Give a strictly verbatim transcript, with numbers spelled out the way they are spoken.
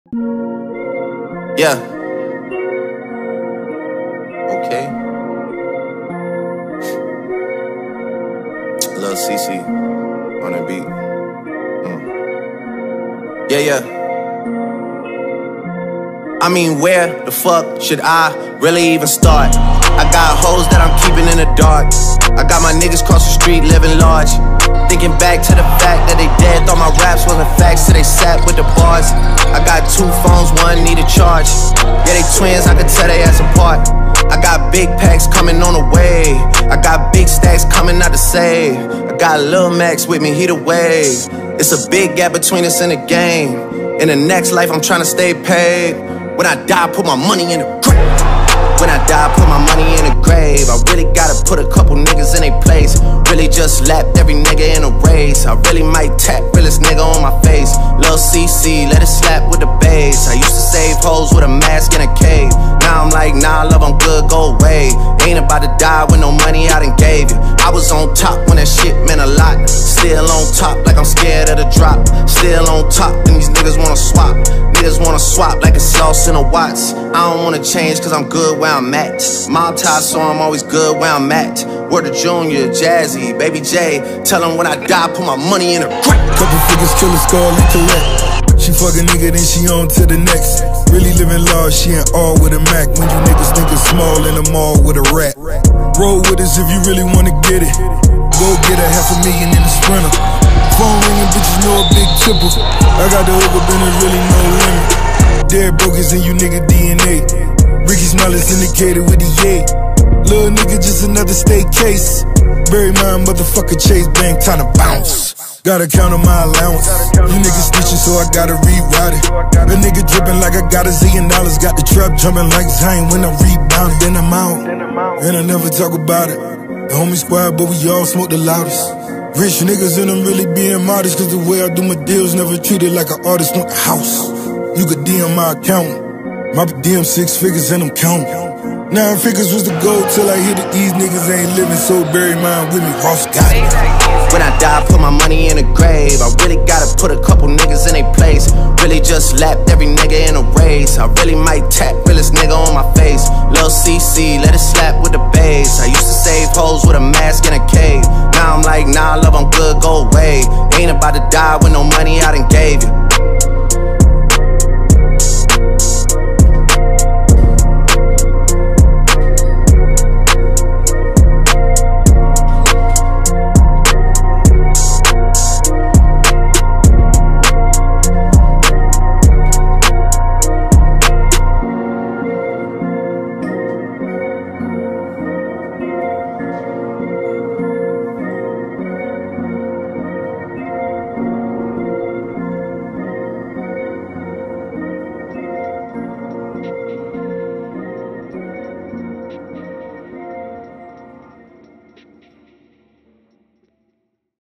Yeah. Okay. Lil C C on the beat. Mm. Yeah, yeah. I mean, where the fuck should I really even start? I got hoes that I'm keeping in the dark. I got my niggas cross the street living large. Thinking back to the fact that they dead, thought my raps wasn't facts, so they sat with the bars. I got two phones, one need a charge. Yeah, they twins, I could tell they ass apart. I got big packs coming on the way. I got big stacks coming out to save. I got Lil Max with me, he the wave. It's a big gap between us in the game. In the next life, I'm trying to stay paid. When I die, put my money in the grave. When I die, put my money in the grave. I really gotta put a couple niggas in their place. Really just lapped every nigga in a race. I really might tap realest nigga on my face. Lil C C, let it slap with the bass. I used to save hoes with a mask in a cave. Now I'm like, nah, love, I'm good, go away. Ain't about to die with no money I done gave you. I was on top when that shit meant a lot. Still on top like I'm scared of the drop. Still on top and these niggas wanna swap. Niggas wanna swap like it's sauce in a Watts. I don't wanna change cause I'm good where I'm at. Mob tie, so I'm always good where I'm at. Word to Junior, Jazzy, Baby J. Tell them when I die, put my money in a crack. Couple figures, kill a skull and collect. She fuck a nigga, then she on to the next. Really living large, she ain't all with a Mac. When you niggas think it's small in the mall with a rat. Roll with us if you really wanna get it. Go get a half a million in a Sprinter. Phone ringing, bitches know a big tipple. I got the hook up and there's really no limit. Dead brokers in you nigga D N A. Ricky Smiley syndicated with the yay. Little nigga just another state case. Bury my motherfucker Chase Bank, time to bounce. Gotta count on my allowance. You niggas snitching, so I gotta rewrite it. A nigga dripping like I got a zillion dollars. Got the trap jumping like Zion when I'm rebounding. Then I'm out, and I never talk about it. The homie squad, but we all smoke the loudest. Rich niggas and I'm really being modest. Cause the way I do my deals never treated like an artist. Want the house, you could D M my account. My D M six figures and I'm counting. Nine figures was the goal till I hit it. These niggas ain't living, so bury mine with me. Ross got it. When I die, put my money in a grave. I really gotta put a couple niggas in their place. Really just lapped every nigga in a race. I really might tap realest nigga on my face. Lil C C, let it slap with the bass. I used to save hoes with a mask in a cave. Now I'm like, nah, love, I'm good, go away. Ain't about to die with no money I done gave you.